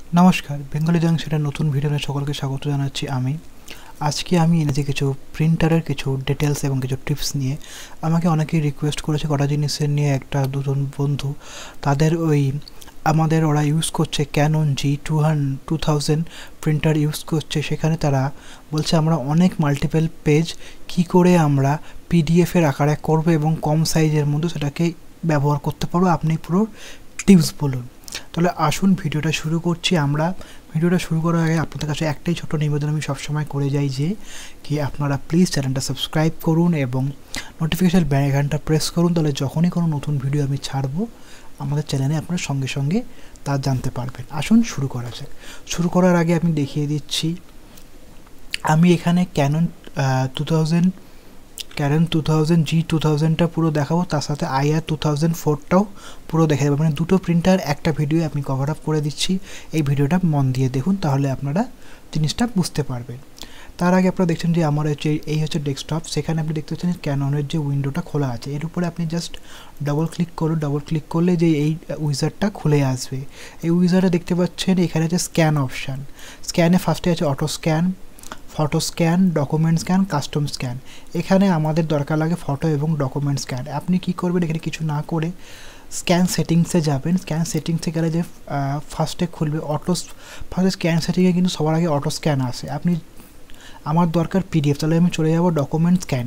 নমস্কার, বেঙ্গলি জাংশনের নতুন ভিডিওতে সকলকে স্বাগত জানাচ্ছি। আজকে আমি এনেছি কিছু প্রিন্টারের কিছু ডিটেলস এবং কিছু টিপস নিয়ে। আমাকে অনেকেই রিকোয়েস্ট করেছে কটা জিনিসের নিয়ে, একটা দুজন বন্ধু তাদের ওরা ইউজ করছে ক্যানন G2000 প্রিন্টার ইউজ করছে। সেখানে তারা বলছে আমরা অনেক মাল্টিপল পেজ কি করে আমরা পিডিএফের আকারে করবো এবং কম সাইজের মধ্যে সেটাকে ব্যবহার করতে পারবো। আপনি পুরো টিপস বলুন। তাহলে আসুন ভিডিওটা শুরু করছি। ভিডিওটা শুরু করার আগে আপনাদের কাছে একটাই ছোট নিবেদন আমি সবসময় করে যাই যে কি আপনারা প্লিজ চ্যানেলটা সাবস্ক্রাইব করুন এবং নোটিফিকেশন বেল আইকনটা প্রেস করুন। তাহলে যখনই কোনো নতুন ভিডিও আমি ছাড়বো আমাদের চ্যানেলে আপনারা সঙ্গে সঙ্গে তা জানতে পারবেন। আসুন শুরু করা যাক। শুরু করার আগে আমি দেখিয়ে দিচ্ছি, আমি এখানে ক্যানন 2000 G2000টা পুরো দেখাবো, তার সাথে IR 2004টাও পুরো দেখে দেবো। মানে দুটো প্রিন্টার একটা ভিডিও আমি কভার আপ করে দিচ্ছি। এই ভিডিওটা মন দিয়ে দেখুন, তাহলে আপনারা জিনিসটা বুঝতে পারবেন। তার আগে আপনারা দেখছেন যে আমার এই হচ্ছে ডেস্কটপ। সেখানে আপনি দেখতে পাচ্ছেন ক্যাননের যে উইন্ডোটা খোলা আছে, এর উপরে আপনি জাস্ট ডবল ক্লিক করলে যে এই উইজারটা খুলে আসবে। এই উইজারে দেখতে পাচ্ছেন এখানে যে স্ক্যান অপশান, স্ক্যানে ফার্স্টে আছে auto scan, photo scan, document scan, custom scan. এখানে আমাদের দরকার লাগে ফটো এবং ডকুমেন্ট স্ক্যান। আপনি কি করবেন, এখানে কিছু না করে স্ক্যান সেটিংসে যাবেন। স্ক্যান সেটিংসে গেলে যে ফার্স্টে খুলবে ফার্স্টে স্ক্যান সেটিংয়ে কিন্তু সবার আগে অটো স্ক্যান আসে। আমার দরকার পিডিএফ, তাহলে আমি চলে যাব ডকুমেন্ট স্ক্যান।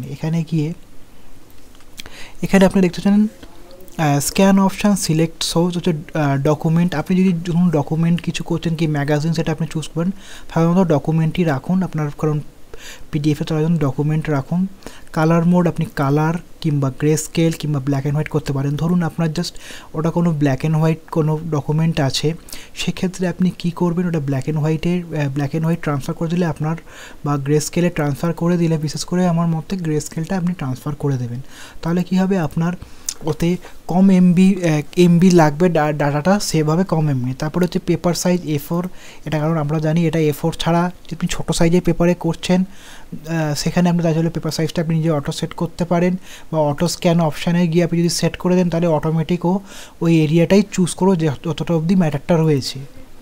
এখানে আপনি দেখতে পাচ্ছেন স্ক্যান অপশান সিলেক্ট সোর্স হচ্ছে ডকুমেন্ট। আপনি যদি ধরুন ডকুমেন্ট কিছু করছেন কি ম্যাগাজিন, সেটা আপনি চুজ করবেন। সাধারণত ডকুমেন্টই রাখুন আপনার, কারণ পিডিএফে তার জন্য ডকুমেন্ট রাখুন। কালার মোড আপনি কালার কিংবা গ্রে স্কেল কিংবা ব্ল্যাক অ্যান্ড হোয়াইট করতে পারেন। ধরুন আপনার জাস্ট ওটা কোনো ব্ল্যাক অ্যান্ড হোয়াইট কোনো ডকুমেন্ট আছে, সেক্ষেত্রে আপনি কি করবেন, ওটা ব্ল্যাক অ্যান্ড হোয়াইট ট্রান্সফার করে দিলে আপনার, বা গ্রে স্কেলে ট্রান্সফার করে দিলে, বিশেষ করে আমার মতে গ্রে স্কেলটা আপনি ট্রান্সফার করে দেবেন। তাহলে কি হবে, আপনার ওতে কম এমবি লাগবে, ডাটাটা সেভ হবে কম এমবি। তারপরে হচ্ছে পেপার সাইজ A4, এটা কারণ আমরা জানি এটা A4 ছাড়া যদি আপনি ছোটো সাইজের পেপারে করছেন সেখানে আপনি তাই জন্য পেপার সাইজটা আপনি নিজে অটো সেট করতে পারেন, বা অটো স্ক্যান অপশানে গিয়ে আপনি যদি সেট করে দেন তাহলে অটোমেটিক ওই এরিয়াটাই চুজ করো যে যতটা অবধি ম্যাটারটা রয়েছে।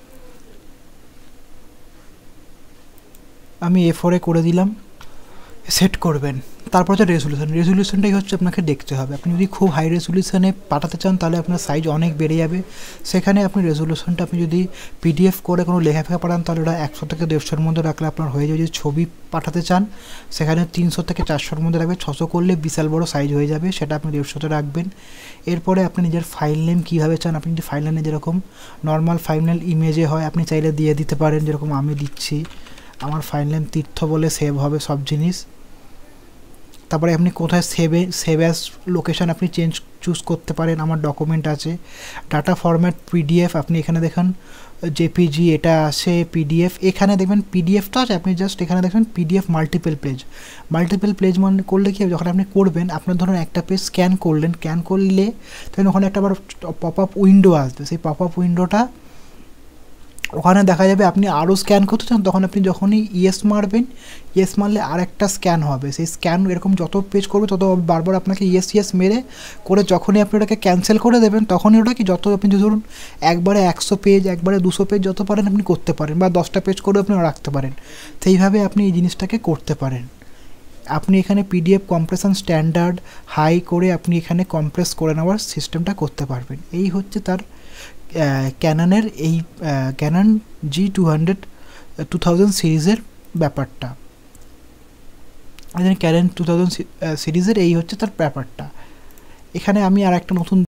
আমি A4 করে দিলাম, সেট করবেন। তারপর হচ্ছে রেজুলেশনটাই হচ্ছে আপনাকে দেখতে হবে। আপনি যদি খুব হাই রেজুলেশনে পাঠাতে চান তাহলে আপনার সাইজ অনেক বেড়ে যাবে। সেখানে আপনি রেজুলেশনটা আপনি যদি পিডিএফ করে কোনো লেখাফেখা পাঠান তাহলে ওটা 100 থেকে 150-র মধ্যে রাখলে আপনার হয়ে যাবে। যদি ছবি পাঠাতে চান সেখানে 300 থেকে 400-র মধ্যে রাখবে। 600 করলে বিশাল বড় সাইজ হয়ে যাবে, সেটা আপনি 150-তে রাখবেন। এরপরে আপনি নিজের ফাইল নেম কীভাবে চান, আপনি যদি ফাইল নেমে যেরকম নর্মাল ফাইল নেম ইমেজে হয় আপনি চাইলে দিয়ে দিতে পারেন, যেরকম আমি দিচ্ছি। আমার ফাইল নেম তীর্থ বলে সেভ হবে সব জিনিস। তারপরে আপনি কোথায় সেভ অ্যাজ লোকেশান আপনি চুজ করতে পারেন। আমার ডকুমেন্ট আছে, ডাটা ফরম্যাট পিডিএফ, আপনি এখানে দেখেন জেপিজি এটা আসে, পিডিএফ এখানে দেখবেন পিডিএফ তো আছে, আপনি জাস্ট এখানে দেখবেন পিডিএফ মাল্টিপল পেজ মানে করলে কি যখন আপনি করবেন, আপনার ধরুন একটা পেজ স্ক্যান করলে তখন ওখানে একটা আবার পপ আপ উইন্ডো আসবে। সেই পপ আপ উইন্ডোটা ওখানে দেখা যাবে আপনি আরও স্ক্যান করতে চান, তখন আপনি যখনই মারবেন, মারলে আর একটা স্ক্যান হবে। সেই স্ক্যান এরকম যত পেজ করবে তত বারবার আপনাকে মেরে করে যখনই আপনি ওটাকে ক্যান্সেল করে দেবেন তখনই ওটা কি যত আপনি ধরুন একবারে 100 পেজ, একবারে 200 পেজ যত পারেন আপনি করতে পারেন, বা 10টা পেজ করে আপনি রাখতে পারেন। সেইভাবে আপনি এই জিনিসটাকে করতে পারেন। আপনি এখানে পিডিএফ কম্প্রেশন স্ট্যান্ডার্ড হাই করে আপনি এখানে কম্প্রেস করে নেওয়ার সিস্টেমটা করতে পারবেন। এই হচ্ছে তার ক্যাননের এই ক্যানন G2000 সিরিজের ব্যাপারটা। ক্যানন 2000 সিরিজের এই হচ্ছে তার ব্যাপারটা। এখানে আমি আর একটা নতুন